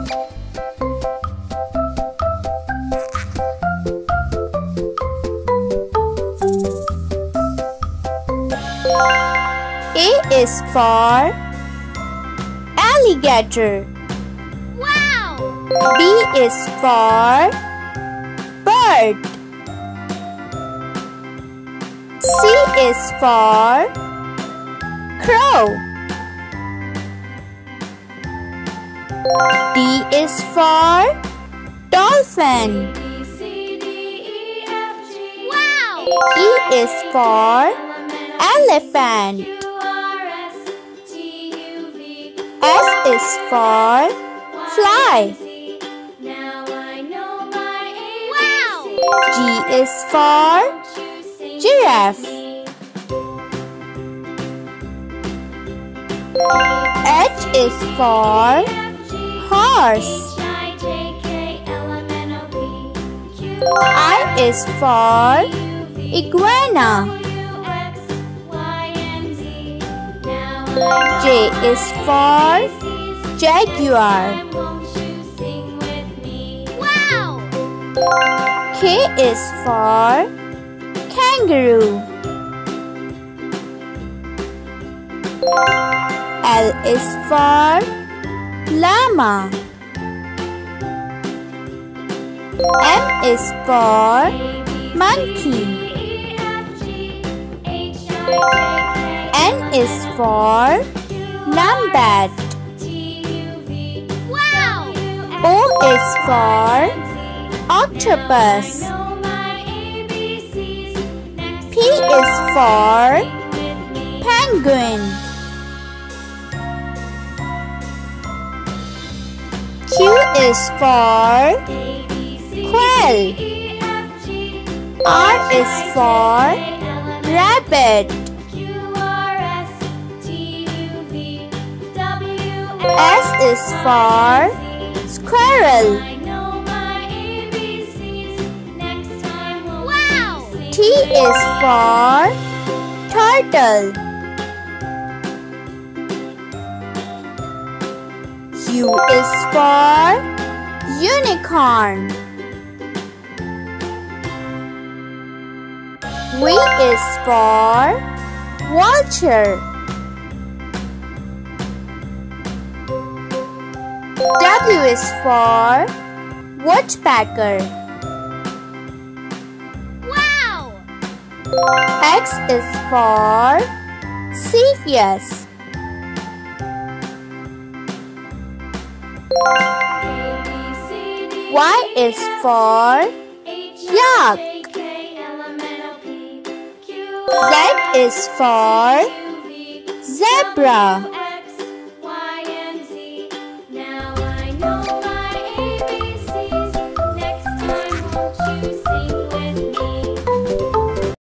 A is for alligator. Wow! B is for bird. C is for crow. D is for dolphin. Wow! E is for elephant. F is for fly. Wow! G is for giraffe. H is for horse. I is for iguana. J is for jaguar. Wow! K is for kangaroo. L is for llama. M is for monkey. N is for numbat. Wow! O is for octopus. P is for penguin. Q is for quail. R is for rabbit. S is for squirrel. Wow! T is for turtle. U is for unicorn. V is for vulture. W is for woodpecker. Wow! X is for Cepheus. Y is for yak. Z is for zebra.